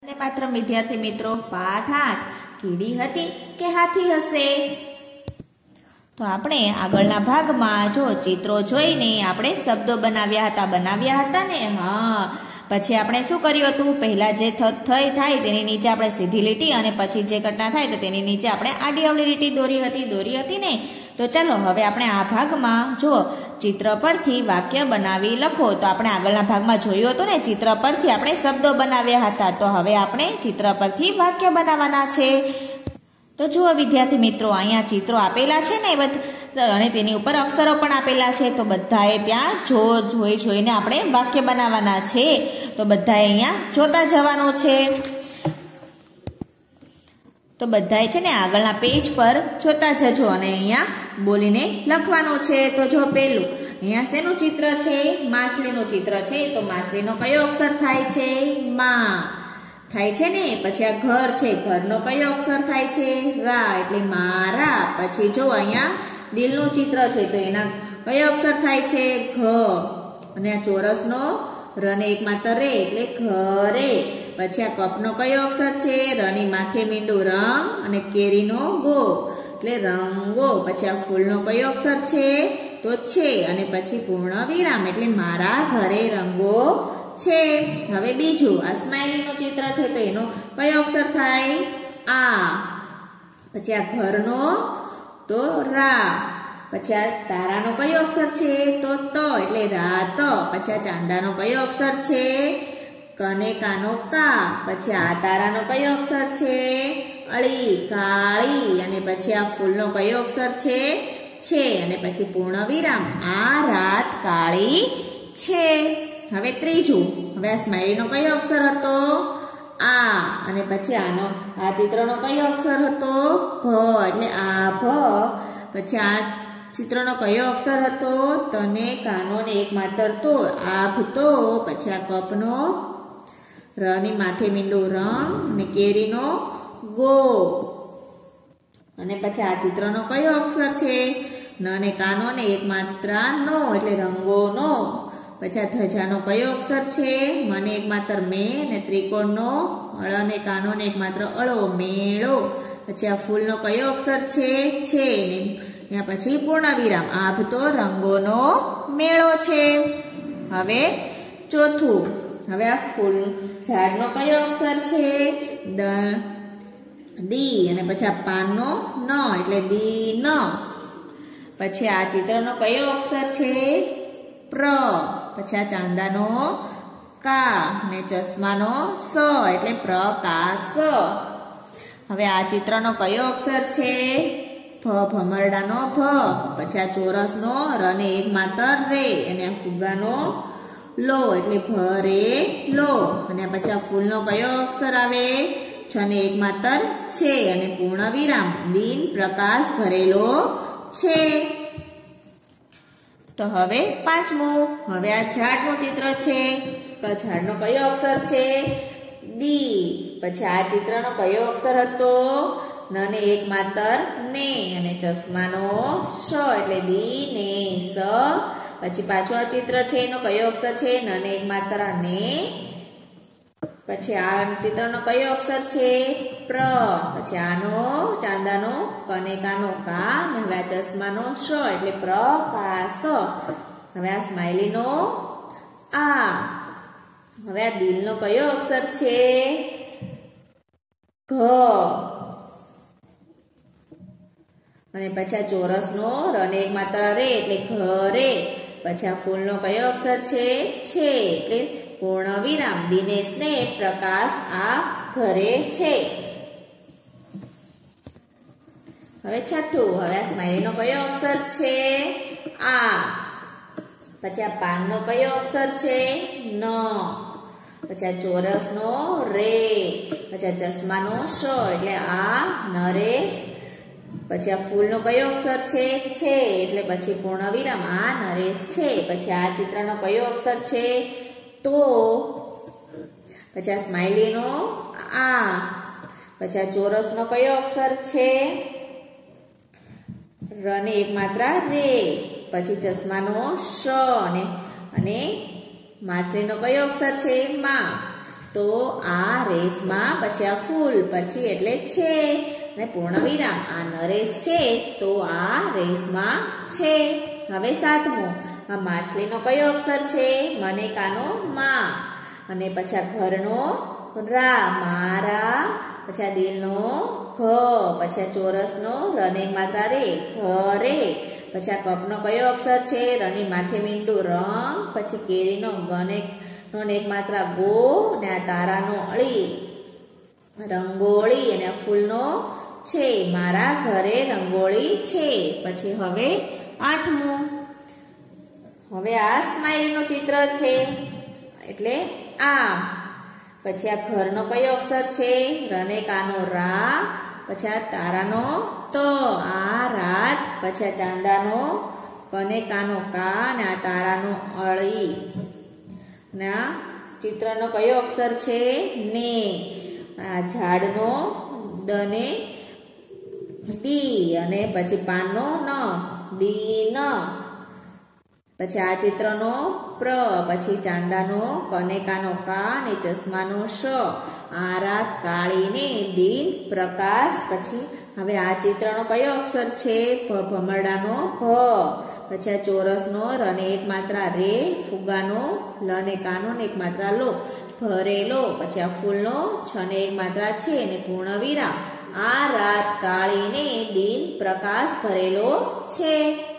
માત્ર વિદ્યાર્થી મિત્રો પાઠ 8 કીડી હતી કે હાથી હશે। તો આપણે આગળના ભાગમાં જો ચિત્રો જોઈને આપણે શબ્દો બનાવ્યા હતા ને। હા, પછી આપણે શું કર્યું હતું, પહેલા જે થાય તેની નીચે આપણે સીધી લીટી અને પછી જે ઘટના થાય તો તેની નીચે આપણે આડી અવળી લીટી દોરી હતી ને। તો ચાલો હવે આપણે આ ભાગમાં જો ચિત્ર પરથી વાક્ય બનાવી લખો। તો આપણે આગળના ભાગમાં જોયું હતું ને ચિત્ર પરથી આપણે શબ્દો બનાવ્યા હતા, તો હવે આપણે ચિત્ર પરથી વાક્ય બનાવવાના છે। તો જુઓ વિદ્યાર્થી મિત્રો, અહીંયા ચિત્રો આપેલા છે ને અને તેની ઉપર અક્ષરો પણ આપેલા છે। તો બધાએ ત્યાં જોઈને આપણે વાક્ય બનાવવાના છે। તો બધાએ અહીંયા જોતા જવાનું છે। તો બધાએ છે ને આગળના પેજ પર જોતા જજો અને અહીંયા બોલીને લખવાનું છે। તો જો પેલું અહીંયા શેનું ચિત્ર છે, માછલીનું ચિત્ર છે। તો માછલીનો કયો અક્ષર થાય છે, માં થાય છે ને। પછી આ ઘર છે, ઘરનો કયો અક્ષર થાય છે, રા એટલે મારા। પછી જો અહીંયા દિલનું ચિત્ર છે, તો એના કયો અક્ષર થાય છે, ઘ। અને આ ચોરસનો રને એક માત્ર રે એટલે ઘરે। પછી આ કપનો કયો અક્ષર છે, રની માથે મીંડું રંગ અને કેરીનો ગો એટલે રંગો। પછી આ ફૂલનો કયો અક્ષર છે, તો છે અને પછી પૂર્ણ વિરામ એટલે મારા ઘરે રંગો છે। હવે બીજું આ સ્માઈલીનું ચિત્ર છે, તો એનો કયો અક્ષર થાય, આ। પછી આ ઘરનો તો રા। પછી આ તારાનો કયો અક્ષર છે, તો ત એટલે રાત। પછી આ ચાંદાનો કયો અક્ષર છે, કને કાનો કા। પછી આ તારાનો કયો અક્ષર છે, અળી કાળી। અને પછી આ ફૂલનો કયો અક્ષર છે અને પછી પૂર્ણ વિરામ, આ રાત કાળી છે। હવે ત્રીજું, હવે આ સ્માઈલીનો કયો અક્ષર હતો, આ। અને પછી આ ચિત્રનો કયો અક્ષર હતો, ભ એટલે આ ભ। પછી આ ચિત્રનો કયો અક્ષર હતો, તને કાનો ને એક માત્ર તો, આભ તો। પછી આ કપનો રની માથે મીંડું રંગ અને કેરીનો ગો। અને પછી આ ચિત્રનો કયો અક્ષર છે, ન ને કાનો ને એક માત્ર નો એટલે રંગોનો। પછી આ ધજાનો કયો અક્ષર છે, મને એક માત્ર મે ને ત્રિકોણનો અળ ને કાનો ને એક માત્ર અળો મેળો। પછી આ ફૂલનો કયો અક્ષર છે ને ત્યાં પછી પૂર્ણ વિરામ, આભ તો રંગોનો મેળો છે। હવે ચોથું, હવે આ ફૂલ ઝાડનો કયો અક્ષર છે, દી। અને પછી આ પાનનો ન એટલે દીન। પછી આ ચિત્રનો કયો અક્ષર છે, પ્ર। પછી આ ચાંદાનો કા અને ચશ્માનો સ એટલે પ્રકાશ। હવે આ ચિત્રનો કયો અક્ષર છે, ભમરડાનો ભ। પછી આ ચોરસનો રને એક માત્ર રે અને આ ફુગ્ગાનો લો એટલે ભરે લો। અને પછી આ ફૂલનો કયો અક્ષર આવે, છ ને એક માત્ર છે અને પૂર્ણ વિરામ, દિન પ્રકાશ ભરેલો છે। તો હવે પાંચમું, હવે આ ઝાડનું ચિત્ર છે, તો ઝાડનો કયો અક્ષર છે, દી। પછી આ ચિત્રનો કયો અક્ષર હતો, ન ને એક માત્ર ને અને ચશ્માનો શ એટલે દી ને સ। પછી પાછું આ ચિત્ર છે, એનો કયો અક્ષર છે, ન ને એક માત્ર ને। પછી આ ચિત્રનો કયો અક્ષર છે, પ્ર। પછી આનો ચાંદાનો કને કાનો કા ને હવે આ ચશ્માનો શ એટલે પ્રકાશ। હવે આ સ્માઈલીનો આ। હવે આ દિલનો કયો અક્ષર છે, ઘ। અને પછી આ ચોરસનો રને એક માત્ર રે એટલે ઘરે। પછી આ ફૂલનો કયો અક્ષર છે એટલે પૂર્ણ વિરામ, દિનેશ ને પ્રકાશ આ ઘરે છે। હવે છઠ્ઠું, હવે આ સ્માઈલીનો કયો અક્ષર છે, આ। પછી આ પાનનો કયો અક્ષર છે, ન। પછી આ ચોરસનો રે। પછી આ ચશ્માનો શ એટલે આ નરેશ। પછી આ ફૂલનો કયો અક્ષર છે એટલે પછી પૂર્ણ વિરામ, આ નરેશ છે। પછી આ ચિત્રનો કયો અક્ષર છે, તો। પછી આ સ્માઈલીનો આ। પછી આ ચોરસનો કયો અક્ષર છે, ર ને એક માત્ર રે। પછી ચશ્માનો શ અને માછલીનો કયો અક્ષર છે, માં। તો આ રેસમાં, પછી આ ફૂલ, પછી એટલે છે અને પૂર્ણ વિરામ. આ નરેશ છે તો આ રેસમાં છે. હવે 7મું, આ માછલીનો કયો અક્ષર છે? મનેકાનો મા, અને પછી આ ઘરનો રા, મારા, પછી આ દિલનો ઘ, પછી આ ચોરસનો રને માત્રા રે, ઘરે, પછી આ કપનો કયો અક્ષર છે? રની માથે મીંડું રંગ, પછી કેરીનો ગને નો એક માત્રા ગો, ને આ તારાનો અળી રંગોળી, અને આ ફૂલનો છે, મારા ઘરે રંગોળી છે. પછી હવે 8મું, હવે આ સ્માઈલીનું ચિત્ર છે એટલે આ. પછી આ ઘરનો કયો અક્ષર છે? રનેકાનો રા, પછી આ તારાનો ત, આ રાત, પછી આ ચાંદાનો કનેકાનો કા, અને આ તારાનો અળી. ને આ ચિત્રનો કયો અક્ષર છે? ને. આ ઝાડનો દને દી, અને પછી પાનનો ન, દી ન. પછી આ ચિત્રનો પ્ર, પછી ચાંદાનો કનેકાનો કા, ને ચશ્માનો શ, આ રાત કાળી ને દિન પ્રકાશ. પછી હવે આ ચિત્રનો કયો અક્ષર છે? ભમરડાનો ભ, પછી આ ચોરસનો રને એક માત્રા રે, ફુગાનો લ ને કાનો ને એક માત્રા લો, ભરેલો, પછી આ ફૂલનો છ ને એક માત્રા છે, અને પૂર્ણ વિરામ. આ રાત કાળી ને દિન પ્રકાશ ભરેલો છે.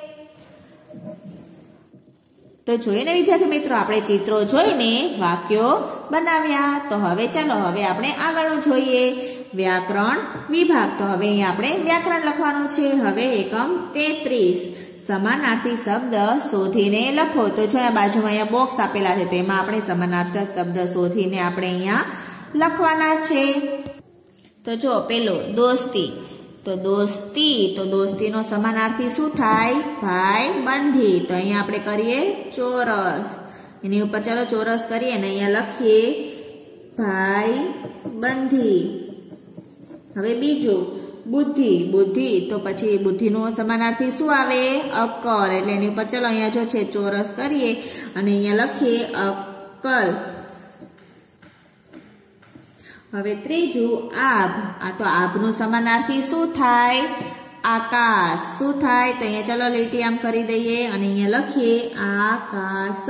તો જોઈને વિદ્યાર્થી મિત્રો, આપણે ચિત્રો જોઈને વાક્યો બનાવ્યા. તો હવે ચાલો હવે આપણે આગળનું જોઈએ, વ્યાકરણ વિભાગ. તો હવે અહીંયા આપણે વ્યાકરણ લખવાનું છે. હવે એકમ 33, સમાનાર્થી શબ્દ શોધીને લખો. તો જો આ બાજુમાં અહીંયા બોક્સ આપેલા છે, તો એમાં આપણે સમાનાર્થી શબ્દ શોધીને આપણે અહીંયા લખવાના છે. તો જો પેલો દોસ્તી, તો દોસ્તી, તો દોસ્તીનો સમાનાર્થી શું થાય? ભાઈ બંધી. તો અહીંયા આપણે કરીએ ચોરસ, એની ઉપર ચાલો ચોરસ કરીએ અને અહીંયા લખીએ ભાઈ બંધી. હવે બીજું બુદ્ધિ, બુદ્ધિ, તો પછી બુદ્ધિનો સમાનાર્થી શું આવે? અક્કલ. એટલે એની ઉપર ચાલો અહીંયા જો છે ચોરસ કરીએ અને અહીંયા લખીએ અક્કલ. હવે ત્રીજું આભ, આ તો આભનું સમાનાર્થી શું થાય? આકાશ. શું થાય? તો અહીંયા ચાલો લીટી આમ કરી દઈએ અને અહીંયા લખીએ આકાશ.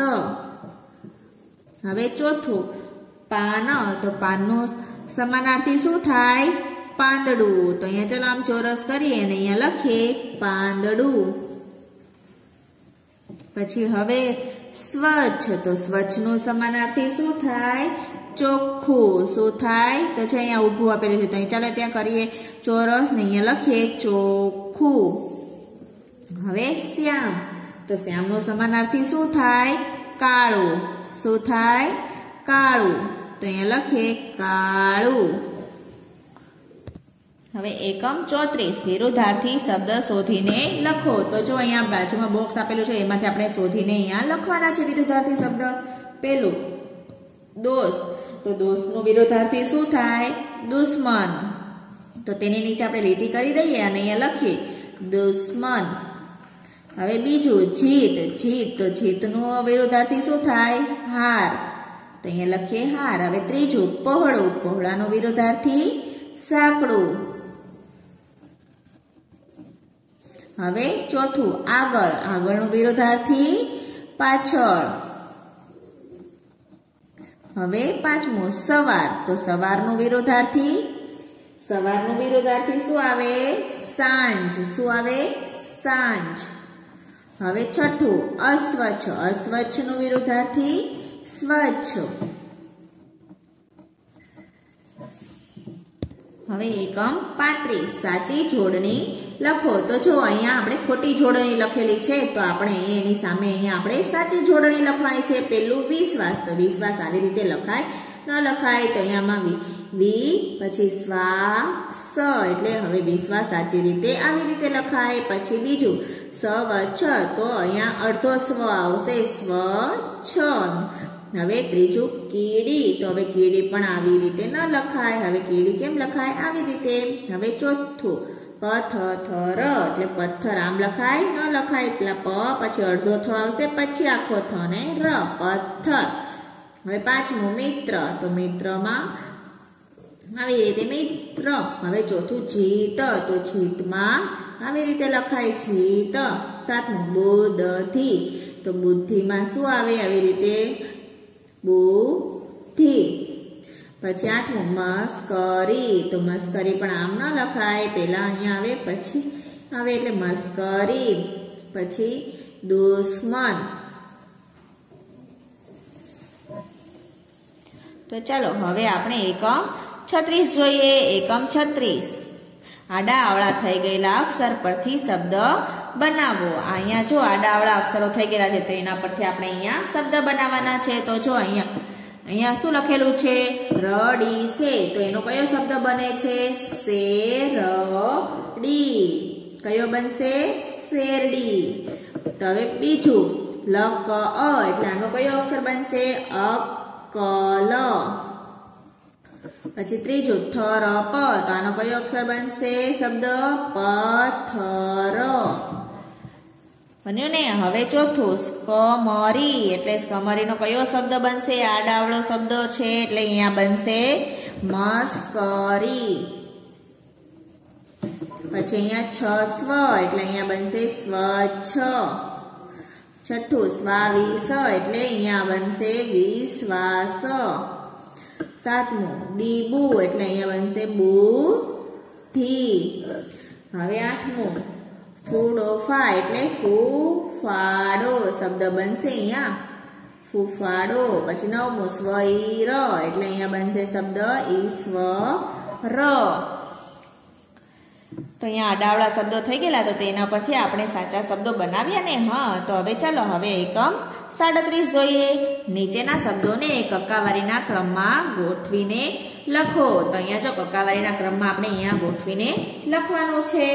હવે ચોથું પાન, તો પાનનું સમાનાર્થી શું થાય? પાંદડું. તો અહીંયા ચાલો આમ ચોરસ કરીએ અને અહીંયા લખીએ પાંદડું. પછી હવે સ્વચ્છ, તો સ્વચ્છનું સમાનાર્થી શું થાય? ચોખ્ખું. શું થાય? તો છે અહીંયા ઊભું આપેલું છે, તો અહીં ચાલો ત્યાં કરીએ ચોરસ ને અહીંયા લખીએ ચોખ્ખું. હવે શ્યામ, તો શ્યામનું સમાનાર્થી શું થાય? કાળું. શું થાય? કાળું. તો અહીંયા લખીએ કાળું. હવે એકમ 34, વિરુદ્ધાર્થી શબ્દ શોધીને લખો. તો જો અહીંયા બાજુમાં બોક્સ આપેલું છે, એમાંથી આપણે શોધીને અહીંયા લખવાના છે વિરુદ્ધાર્થી શબ્દ. પેલું દોસ્ત, તો દોસ્તનું વિરુદ્ધાર્થી શું થાય? દુશ્મન. તો તેની નીચે આપણે લીટી કરી દઈએ અને અહીંયા લખીએ દુશ્મન. હવે બીજું જીત, જીત, તો જીતનું વિરુદ્ધાર્થી શું થાય? હાર. તો અહીંયા લખીએ હાર. હવે ત્રીજું પહોળું, પહોળાનું વિરુદ્ધાર્થી સાંકડું. હવે ચોથું આગળ, આગળનું વિરુદ્ધાર્થી પાછળ. હવે પાંચમું સવાર, તો સવારનું વિરુદ્ધાર્થી શું આવે? સાંજ. શું આવે? સાંજ. હવે છઠ્ઠું અસ્વચ્છ, અસ્વચ્છનું વિરુદ્ધાર્થી સ્વચ્છ. હવે એકમ 35, સાચી જોડણી લખો. તો જો અહીંયા આપણે ખોટી જોડણી લખેલી છે, તો આપણે એની સામે અહીંયા આપણે સાચી જોડણી લખવાની છે. પેલું વિશ્વાસ, તો વિશ્વાસ આવી રીતે લખાય ન લખાય? તો અહીંયામાં વી પછી સ્વા સ, એટલે હવે વિશ્વાસ સાચી રીતે આવી રીતે લખાય. પછી બીજું સ્વચ્છ, તો અહીંયા અડધો સ્વ આવશે, સ્વચ્છ. હવે ત્રીજું કીડી, તો હવે કીડી પણ આવી રીતે ન લખાય. હવે કીડી કેમ લખાય? આવી રીતે. હવે ચોથું પથ્થર, એટલે પથ્થર આમ લખાય ન લખાય? પેલા પ પછી અડધો થ આવશે, પછી આખો થ ને ર, પથ્થર. હવે પાંચમું મિત્ર, તો મિત્રમાં આવી રીતે મિત્ર. હવે ચોથું જીત, તો જીતમાં આવી રીતે લખાય જીત. સાતમું બુદ્ધિ, તો બુદ્ધિમાં શું આવે? આવી રીતે બુદ્ધિ. પછી આઠમું મસ્કરી, તો મસ્કરી પણ આમ ન લખાય, પેલા અહીંયા આવે પછી આવે એટલે મસ્કરી. પછી દુશ્મન. તો ચાલો હવે આપણે એકમ 36 જોઈએ. એકમ 36, આડા અવળા થઈ ગયેલા અક્ષર પરથી શબ્દ બનાવો. અહીંયા જો આડા અવળા અક્ષરો થઈ ગયેલા છે તો એના પરથી આપણે અહીંયા શબ્દ બનાવવાના છે. તો જો અહીંયા શું લખેલું છે? રડી સે, તો એનો કયો શબ્દ બને છે? શેરડી. કયો બનશે? શેરડી. તો હવે બીજું લક અ, એટલે આનો કયો અક્ષર બનશે? અકલ. પછી ત્રીજું થર પ, તો આનો કયો અક્ષર બનશે? શબ્દ પથ્થર. બન્યું ને? હવે ચોથું સ્કમરી, એટલે સ્કમરીનો કયો શબ્દ બનશે? આડાવળો શબ્દ છે એટલે અહીંયા બનશે મસ્કરી. પછી અહીંયા છસ્વ, એટલે અહીંયા બનશે સ્વચ્છ. છઠ્ઠું સ્વાવિસ, એટલે અહીંયા બનશે વિશ્વાસ. સાતમું દીબુ, એટલે અહીંયા બનશે બુદ્ધિ. હવે આઠમું ફૂડોફા, એટલે ફૂફાડો શબ્દ બનશે અહીંયા ફૂફાડો. પછી નવમું સ્વઈર, એટલે અહીંયા બનશે શબ્દ ઈશ્વર. તો અહીંયા આડાવડા શબ્દો થઈ ગયેલા, તો તેના પરથી આપણે સાચા શબ્દો બનાવ્યા ને. હા, તો હવે ચાલો હવે એકમ 37 જોઈએ. નીચેના શબ્દોને કક્કાવારીના ક્રમમાં ગોઠવીને લખો. તો અહીંયા જો કક્કાવારીના ક્રમમાં આપણે અહીંયા ગોઠવીને લખવાનું છે.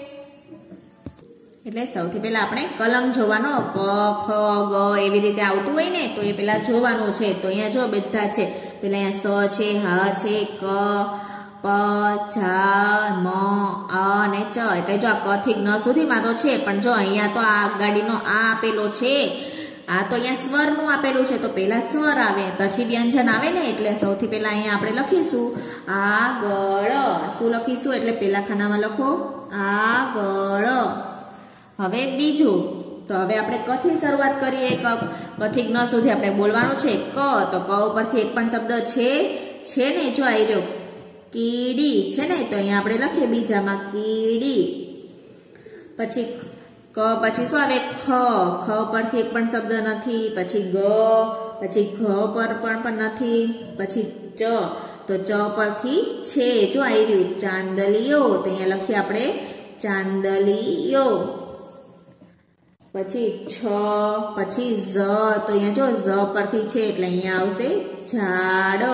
એટલે સૌથી પહેલા આપણે કલમ જોવાનો. ક, ખ, ગ એવી રીતે આવતું હોય ને તો એ પેલા જોવાનું છે. તો અહીંયા જો બધા છે. પેલા અહીંયા સ છે, હ છે, ક, પ, ઝ, મ, અ અને ચ. એટલે જો આ ક થી જ્ઞ સુધીમાં તો છે, પણ જો અહીંયા તો આ ગાડીનો આ આપેલો છે, આ તો અહીંયા સ્વરનું આપેલું છે, તો પેલા સ્વર આવે પછી વ્યંજન આવે ને. એટલે સૌથી પહેલા અહીંયા આપણે લખીશું આગળ. શું લખીશું? એટલે પેલા ખાનામાં લખો આગળ. હવે બીજું, તો હવે આપણે ક થી શરૂઆત કરીએ. ક થી જ્ઞ સુધી આપણે બોલવાનું છે. ક, તો ક ઉપરથી એક પણ શબ્દ છે ને? જો આવી રહ્યો કીડી છે ને, તો અહીંયા આપણે લખીએ બીજામાં કીડી. પછી ક પછી શું આવે? ખ. ખ પરથી એક પણ શબ્દ નથી. પછી ગ, પછી ઘ પર પણ નથી. પછી ચ, તો ચ પરથી છે. જો આવી રહ્યું ચાંદલીઓ, તો અહીંયા લખીએ આપણે ચાંદલીઓ. પછી છ, પછી ઝ, તો અહીંયા જો ઝ પરથી છે એટલે અહીંયા આવશે ઝાડ.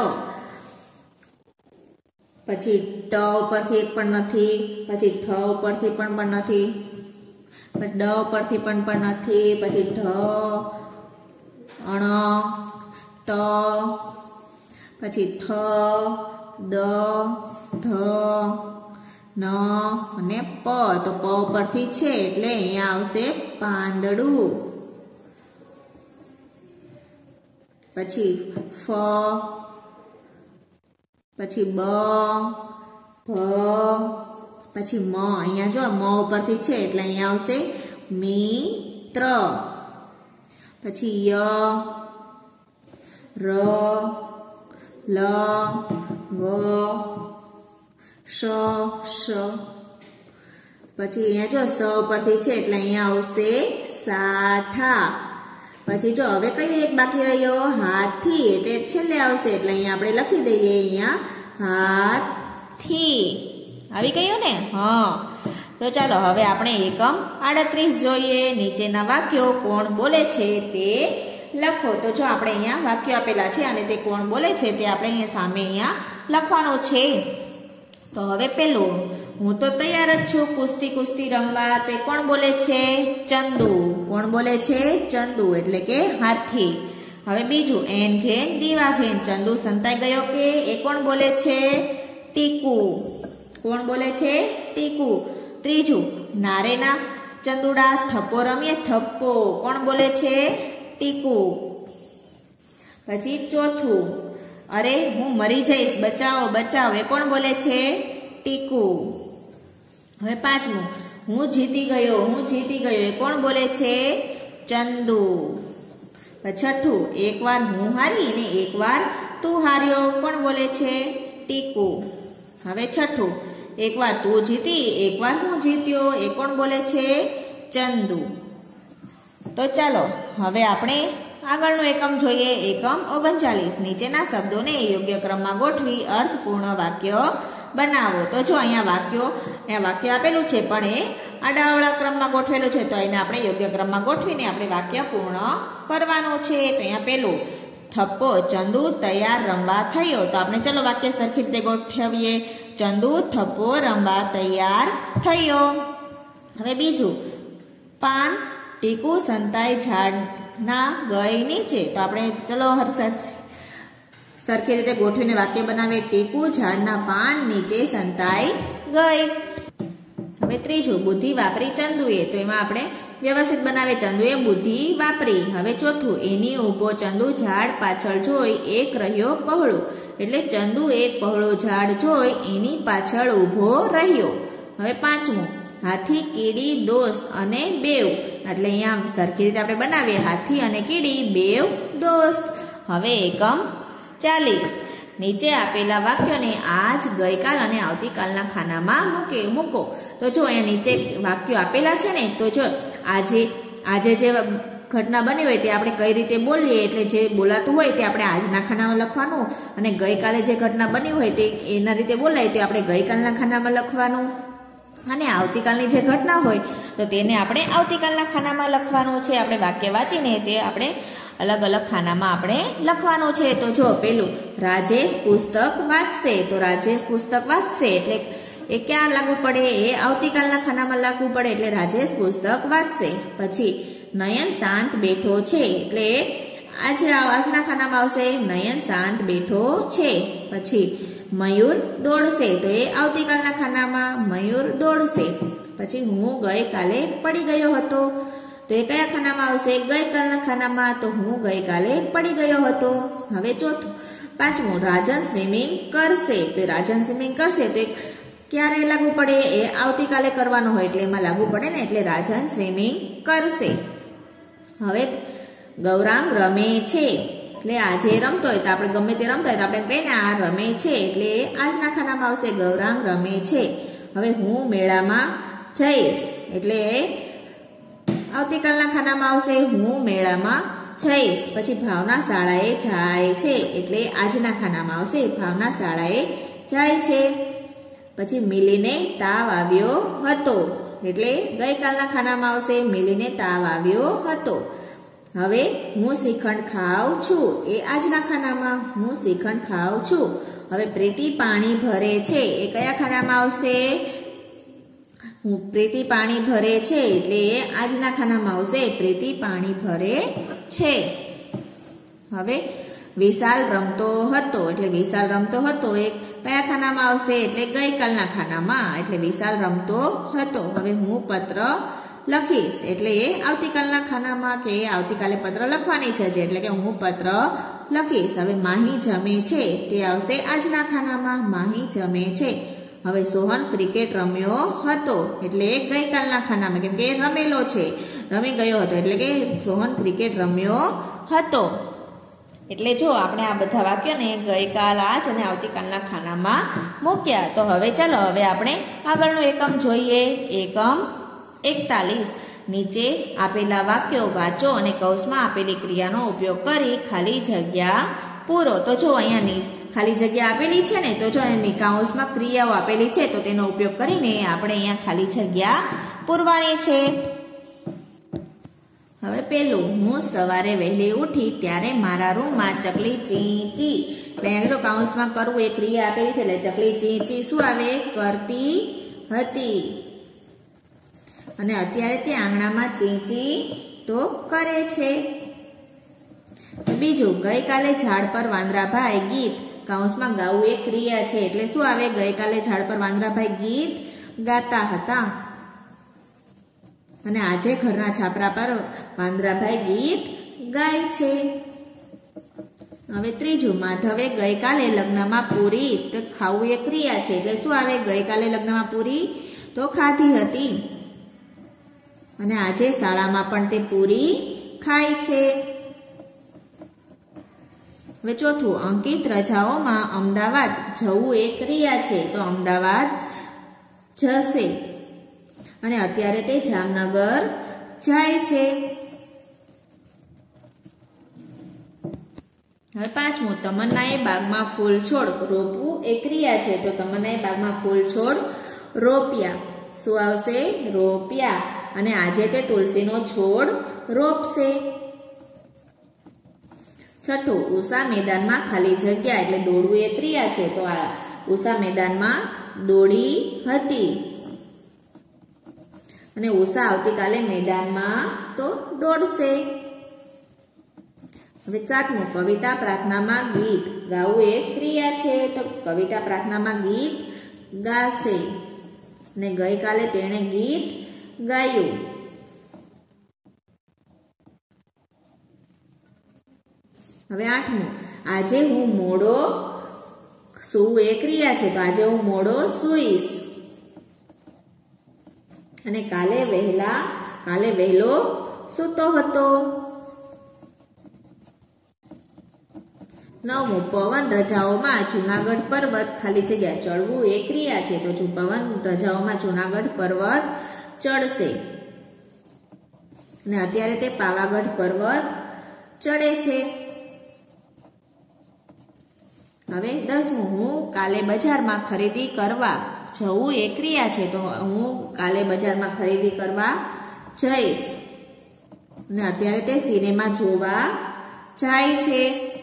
પછી ટ ઉપરથી એક પણ નથી. પછી ઠ ઉપરથી પણ નથી. પછી ડ ઉપરથી પણ નથી. પછી ઢ, અણ, ત, પછી થ, દ, ધ, ન અને પ. તો પ ઉપરથી છે એટલે અહીંયા આવશે પાંદડું. પછી ફ, પછી બ, ભ, પછી મ. અહીંયા જો મ ઉપરથી છે એટલે અહીંયા આવશે મિત્ર. પછી ય, ર, લ, વ, શ, શ. પછી અહીંયા જો સ ઉપરથી છે એટલે અહીંયા આવશે સાઠા. પછી જો હવે કયો એક બાકી રહ્યો? હાથી, એટલે છેલ્લે આવશે એટલે અહીંયા આપણે લખી દઈએ અહીંયા હાથી. આવી ગયું ને? હા. તો ચાલો હવે આપણે એકમ 38 જોઈએ. નીચેના વાક્યો કોણ બોલે છે તે લખો. તો જો આપણે અહીંયા વાક્યો આપેલા છે અને તે કોણ બોલે છે તે આપણે અહીંયા સામે અહીંયા લખવાનું છે. તો હવે પેલું, હું તો તૈયાર જ છું કુસ્તી કુસ્તી રમવા. તો એ કોણ બોલે છે? ચંદુ. કોણ બોલે છે? ચંદુ, એટલે કે હાથી. હવે બીજું, એન ઘેન દીવા ઘેન. ચંદુ સંતાઈ ગયો કે? એ કોણ બોલે છે? ટીકુ. કોણ બોલે છે? ટીકુ. ત્રીજું, નારેના ચંદુડા થપ્પો રમીએ. થપ્પો. કોણ બોલે છે? ટીકુ. પછી ચોથું, અરે હું મરી જઈશ, બચાવો બચાવો, એ કોણ બોલે છે? ટીકુ. હવે પાંચમું, હું જીતી ગયો, હું જીતી ગયો, એ કોણ બોલે છે? ચંદુ. છઠ્ઠું, એકવાર હું હારી ને એકવાર તું હાર્યો, કોણ બોલે છે? ટીકુ. હવે છઠ્ઠું, એકવાર તું જીતી એકવાર હું જીત્યો, એ કોણ બોલે છે? ચંદુ. તો ચાલો હવે આપણે આગળનો એકમ જોઈએ. એકમ 39. નીચેના શબ્દોને યોગ્ય ક્રમમાં ગોઠવી અર્થપૂર્ણ વાક્ય બનાવો. તો જો અહીંયા વાક્ય આપેલું છે પણ એ આડાઅવળા ક્રમમાં ગોઠવેલું છે, તો એને આપણે યોગ્ય ક્રમમાં ગોઠવીને આપણે વાક્ય પૂર્ણ કરવાનું છે. તો અહીંયા પેલું, થપ્પો, ચંદુ તૈયાર રમવા થયો. તો આપણે ચલો વાક્ય સરખી રીતે ગોઠવીએ. ચંદુ થપ્પો રમવા તૈયાર થયો. હવે બીજું, પાન, ટીકુ સંતાઈ ઝાડના ગઈ નીચે. તો આપણે ચલો સરખી રીતે ગોઠવીને વાક્ય બનાવીએ. ટીકુ ઝાડના પાન નીચે સંતાઈ ગઈ. હવે ત્રીજું, બુદ્ધિ વાપરી ચંદુએ. તો એમાં આપણે વ્યવસ્થિત બનાવે, ચંદુએ બુદ્ધિ વાપરી. હવે ચોથું, એની ઊભો ચંદુ ઝાડ પાછળ જોઈ એક રહ્યો પહોળું. એટલે ચંદુ એક પહોળો ઝાડ જોઈ એની પાછળ ઊભો રહ્યો. હવે પાંચમું, હાથી, કીડી, દોસ્ત અને બેવ. એટલે અહીંયા સરખી રીતે આપણે બનાવીએ, હાથી અને કીડી બેવ દોસ્ત. હવે એકમ 40. નીચે આપેલા વાક્યોને આજ, ગઈકાલ અને આવતીકાલના ખાનામાં મૂકો. તો જો અહીંયા નીચે વાક્યો આપેલા છે ને, તો જો આજે જે ઘટના બની હોય તે આપણે કઈ રીતે બોલીએ, એટલે જે બોલાતું હોય તે આપણે આજના ખાનામાં લખવાનું, અને ગઈકાલે જે ઘટના બની હોય તે એના રીતે બોલાય તો આપણે ગઈકાલના ખાનામાં લખવાનું, અને આવતીકાલની જે ઘટના હોય તો તેને આપણે આવતીકાલના ખાનામાં લખવાનું છે. આપણે વાક્ય વાંચીને તે આપણે અલગ અલગ ખાનામાં આપણે લખવાનું છે. તો જો પેલું, રાજેશ પુસ્તક વાંચશે. તો રાજેશ પુસ્તક વાંચશે એટલે એ ક્યાં લાગુ પડે? એ આવતીકાલના ખાનામાં લાગુ પડે, એટલે રાજેશ પુસ્તક વાંચશે. પછી નયન શાંત બેઠો છે, એટલે આજના ખાનામાં આવશે નયન શાંત બેઠો છે. પછી મયુર દોડશે, તો એ આવતીકાલના ખાનામાં મયુર દોડશે. પછી હું ગઈકાલે પડી ગયો હતો. તો એ કયા ખાનામાં આવશે? ગઈકાલના ખાનામાં. તો હું ગઈકાલે પડી ગયો હતો. હવે ચોથું, પાંચમું, રાજન સ્વિમિંગ કરશે. તો રાજન સ્વિમિંગ કરશે તો ક્યારે લાગુ પડે? એ આવતીકાલે કરવાનો હોય એટલે એમાં લાગુ પડે ને, એટલે રાજન સ્વિમિંગ કરશે. હવે ગૌરાંગ રમે છે, એટલે આજે રમતો હોય તો આપણે ગમે તે રમતો હોય તો આપણે કહીને આ રમે છે, એટલે આજના ખાનામાં આવશે ગૌરાંગ રમે છે. હવે હું મેળામાં જઈશ, એટલે આવતીકાલના ખાનામાં આવશે હું મેળામાં જઈશ. પછી ભાવના શાળાએ જાય છે, એટલે આજના ખાનામાં આવશે ભાવના શાળાએ જાય છે. પછી મિલીને તાવ આવ્યો હતો, એટલે ગઈકાલના ખાનામાં આવશે મિલીને તાવ આવ્યો હતો. હવે હું શ્રીખંડ ખાઉં છું, એ આજના ખાનામાં હું શ્રીખંડ ખાઉં છું. હવે પ્રીતિ પાણી ભરે છે, એ કયા ખાનામાં આવશે? પ્રીતિ પાણી ભરે છે, એટલે એ આજના ખાનામાં આવશે પ્રીતિ પાણી ભરે છે. હવે વિશાલ રમતો હતો, એટલે વિશાલ રમતો હતો એ કયા ખાનામાં આવશે? એટલે ગઈકાલના ખાનામાં, એટલે વિશાલ રમતો હતો. હવે હું પત્ર લખીશ, એટલે એ આવતીકાલના ખાનામાં, કે આવતીકાલે પત્ર લખવાની છે એટલે કે હું પત્ર લખીશ. હવે માહી જમે છે, તે આવશે આજના ખાનામાં માહી જમે છે. હવે સોહન ક્રિકેટ રમ્યો હતો, એટલે ગઈકાલના ખાનામાં, કેમ કે રમેલો છે, રમી ગયો હતો, એટલે કે સોહન ક્રિકેટ રમ્યો હતો. એટલે જો આપણે આ બધા વાક્યોને ગઈકાલ, આજ અને આવતીકાલના ખાનામાં મૂક્યા. તો હવે ચાલો હવે આપણે આગળનું એકમ જોઈએ. એકમ 41. નીચે આપેલા વાક્યો વાંચો અને કૌંસમાં આપેલી ક્રિયાનો ઉપયોગ કરી ખાલી જગ્યા પૂરો. તો જો અહીંયા ખાલી જગ્યા આપેલી છે ને, તો જો એની કૌંસમાં ક્રિયાઓ આપેલી છે તો તેનો ઉપયોગ કરીને આપણે અહીંયા ખાલી જગ્યા પૂરવાની છે. હવે પેલું, હું સવારે વહેલી ઉઠી ત્યારે મારા રૂમમાં ચકલી ચી ચી. પહેલો કૌંસમાં કરવું એ ક્રિયા આપેલી છે, એટલે ચકલી ચી ચી શું આવે? કરતી હતી. અને અત્યારે તે આંગણામાં ચી ચી તો કરે છે. બીજું, ગઈકાલે ઝાડ પર વાંદરાભાઈ ગીત. કૌંસમાં ગાવું એ ક્રિયા છે, એટલે શું આવે? ગઈકાલે ઝાડ પર વાંદરાભાઈ ગીત ગાતા હતા. અને આજે ઘરના છાપરા પર વાંદરાભાઈ ગીત ગાય છે. હવે ત્રીજું, માધવે ગઈકાલે લગ્નમાં પૂરી, તો ખાવું એ ક્રિયા છે એટલે શું આવે? ગઈકાલે લગ્નમાં પૂરી તો ખાધી હતી અને આજે શાળામાં પણ તે પૂરી ખાય છે. હવે ચોથું, અંકિત રજાઓમાં અમદાવાદ જવું એ ક્રિયા છે તો અમદાવાદ જશે અને અત્યારે તે જામનગર જાય છે. હવે પાંચમું, તમન્નાએ બાગમાં ફૂલ છોડ રોપવું એ ક્રિયા છે તો તમન્નાએ બાગમાં ફૂલ છોડ રોપ્યા. શું આવશે? રોપ્યા. અને આજે તે તુલસીનો છોડ રોપશે. છઠ્ઠું, ઉષા મેદાનમાં ખાલી જગ્યા એટલે દોડવું એ ક્રિયા છે તો આ ઉષા મેદાનમાં દોડી હતી અને ઉષા આવતીકાલે મેદાનમાં તો દોડશે. હવે સાતમું, કવિતા પ્રાર્થનામાં ગીત ગાવું એ ક્રિયા છે તો કવિતા પ્રાર્થનામાં ગીત ગાશે અને ગઈકાલે તેણે ગીત ગાયું. હવે આઠમું, આજે હું મોડો સૂવું એ ક્રિયા છે તો આજે હું મોડો સૂઈશ અને કાલે વહેલો સૂતો હતો. નવમું, પવન રજાઓમાં જુનાગઢ પર્વત ખાલી જગ્યા ચડવું એ ક્રિયા છે તો પવન રજાઓમાં જુનાગઢ પર્વત ચડશે અને અત્યારે તે પાવાગઢ પર્વત ચડે છે. હવે 10મું, હું કાલે બજારમાં ખરીદી કરવા જવું એ ક્રિયા છે તો હું કાલે બજારમાં ખરીદી કરવા જઈશ અને અત્યારે તે સિનેમા જોવા જાય છે.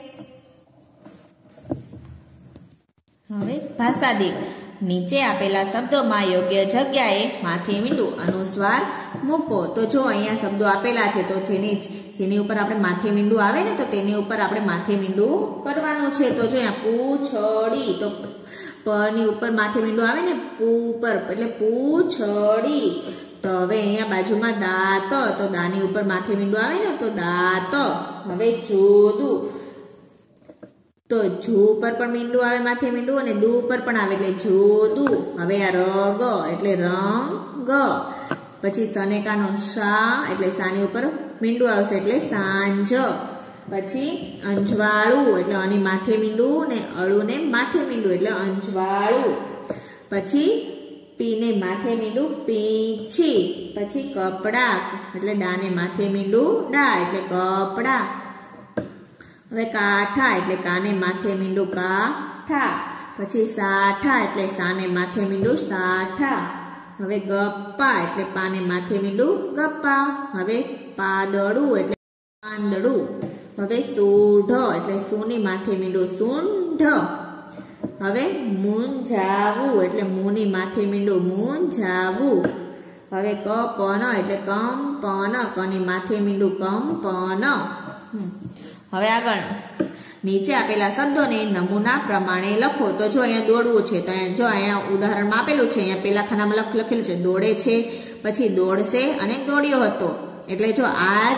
હવે ભાષા દીઠ, નીચે આપેલા શબ્દોમાં યોગ્ય જગ્યાએ માથે મીંડું અનુસ્વાર મૂકો. તો જો અહીંયા શબ્દો આપેલા છે તો જેની ઉપર આપણે માથે મીંડું આવે ને તો તેની ઉપર આપણે માથે મીંડું કરવાનું છે. તો જો અહીંયા પૂંછડી તો પ ની ઉપર માથે મીંડું આવે ને પૂ ઉપર એટલે પૂંછડી. તો હવે અહીંયા બાજુમાં દાંત તો દાની ઉપર માથે મીંડું આવે ને તો દાંત. હવે જોદું તો જો ઉપર પણ મીંડું આવે માથે મીંડું અને દુ ઉપર પણ આવે એટલે જોદું. હવે આ રગ એટલે રંગ. પછી સનેકાનો શા એટલે સાની ઉપર મીંડું આવશે એટલે સાંજ. પછી અંજવાળું એટલે આની માથે મીંડું ને અળું ને માથે મીંડું એટલે અંજવાળું. પછી પીને માથે મીંડું પીંછી. પછી કપડા એટલે ડાને માથે મીંડું ડા એટલે કપડા. હવે કાઠા એટલે કાને માથે મીંડું કાઠા. પછી સાઠા એટલે સાને માથે મીંડું સાઠા. હવે ગપ્પા એટલે પાને માથે મીંડું ગપ્પા. હવે પાદળું એટલે પાંદડું. હવે સૂઢ એટલે સૂની માથે મીંડું સૂંઢ. હવે મૂંઝાવું એટલે મૂની માથે મીંડું મૂંઝાવું. હવે કપન એટલે કંપન કની માથે મીંડું કંપન. હવે આગળ, નીચે આપેલા શબ્દોને નમૂના પ્રમાણે લખો. તો જો અહીંયા દોડવું છે તો જો અહીંયા ઉદાહરણમાં આપેલું છે અહીંયા પેલા ખાનામાં લખેલું છે દોડે છે, પછી દોડશે અને દોડ્યો હતો. એટલે જો આજ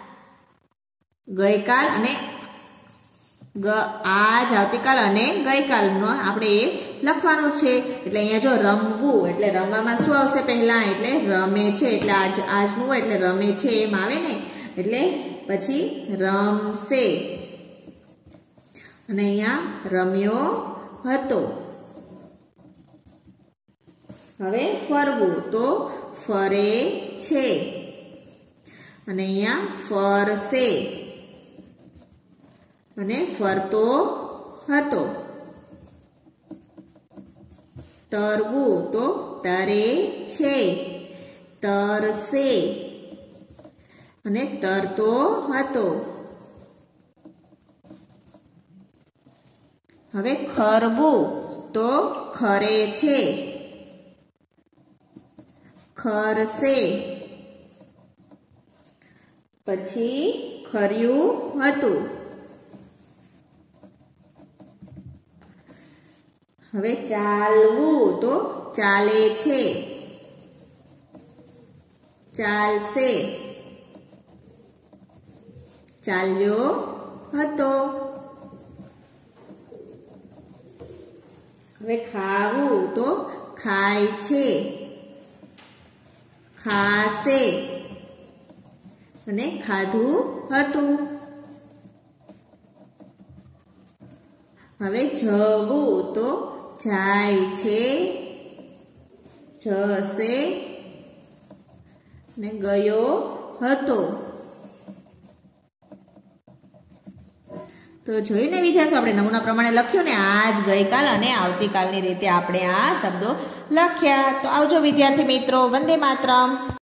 ગઈકાલ અને આજ આવતીકાલ અને ગઈકાલનો આપણે એ લખવાનું છે. એટલે અહીંયા જો રમવું એટલે રમવામાં શું આવશે પહેલા એટલે રમે છે એટલે આજનું એટલે રમે છે એમ આવે ને એટલે પછી રમશે અને અહીંયા રમ્યો હતો. હવે ફરવું તો ફરે છે અને અહીંયા ફરશે અને ફરતો હતો. તરવું તો તરે છે, તરશે અને તરતો હતો. હવે ખરવું તો ખરે છે, ખરશે પછી ખર્યું હતું. હવે ચાલવું તો ચાલે છે, ચાલશે ચાલ્યો હતો. હવે ખાવું તો ખાય છે, ખાશે અને ખાધું હતું. હવે જવું તો જાય છે, જશે ને ગયો હતો. તો જોયું ને વિદ્યાર્થીઓ, આપણે નમૂના પ્રમાણે લખ્યું ને, આજ ગઈકાલ અને આવતીકાલની રીતે આપણે આ શબ્દો લખ્યા. તો આવજો વિદ્યાર્થી મિત્રો. વંદે માતરમ.